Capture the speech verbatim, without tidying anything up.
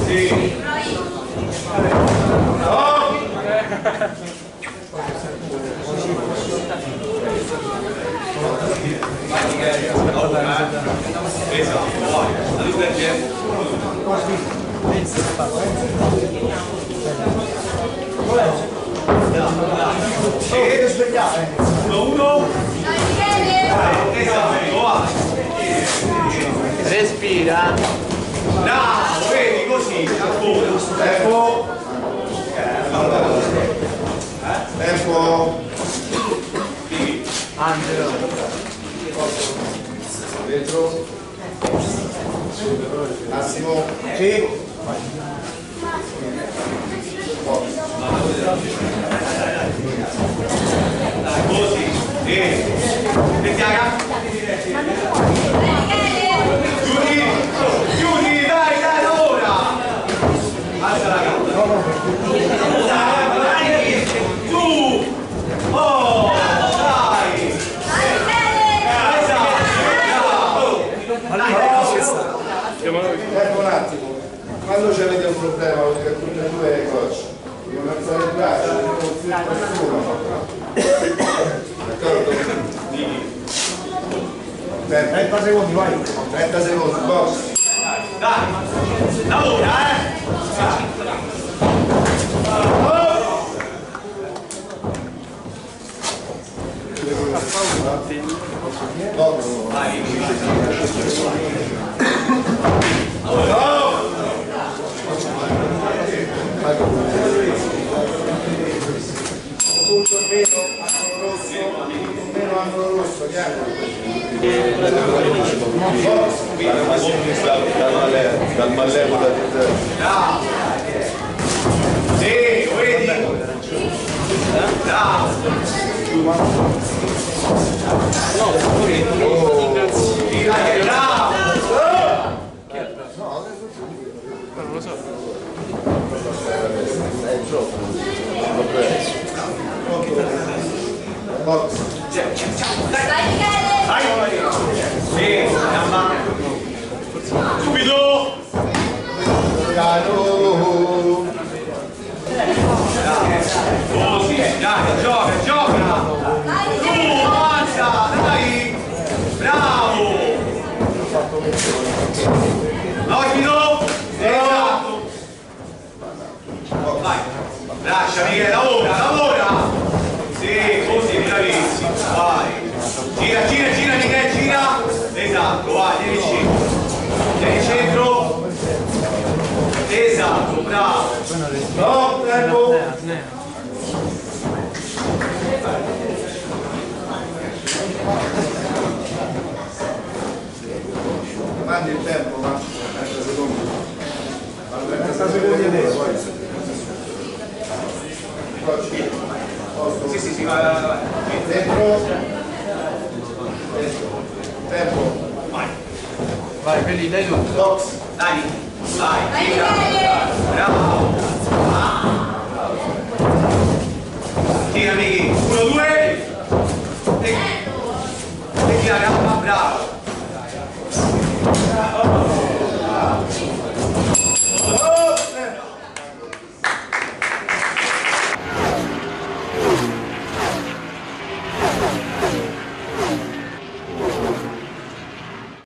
Sì. No. Deve svegliare. uno uno. Respira. Bravo, vedi così, ancora. Tempo. Tempo. Angelo. Dentro. Massimo. Sì. Così. Sì. Vediamo. Chiudi. Chiudi, dai, dai, ora. Alza la gamba. Dai. Su. Oh, dai. Ecco un attimo, quando c'avete un problema vuol dire tutte e due le coach, devono alzare il braccio, non conflitto nessuno. D'accordo? trenta secondi, vai! trenta secondi, box! Dai, lavora, eh! Box! Vai! Punto meno, angolo rosso, punto meno, angolo rosso, chiaro? Dal mallevo da Bravo! Sì, vedi? Bravo! Dai, bravo! Non lo so. è il gioco. Box. Vai! Sì, gamba! Subito! Piano. Così, dai, gioca, gioca! Tu, avanza, dai! Bravo! Rapido! Esatto! Vai! Lascia Michele, lavora, lavora! Sì, così, bravissimo! Vai! Gira, gira, gira Michele, gira! Esatto, vai, vieni vicino! Vieni centro! Esatto, bravo! No, tempo. Mandi il tempo, ma trenta secondi. trenta secondi adesso. Sì, sì, sì, vai, vai, vai. Dentro. Tempo. Vai! Vai, quelli, dai tu. Box. Dai, vai, gira, bravo, ah. Tira Miki, uno, due, e, e tira gamba, bravo.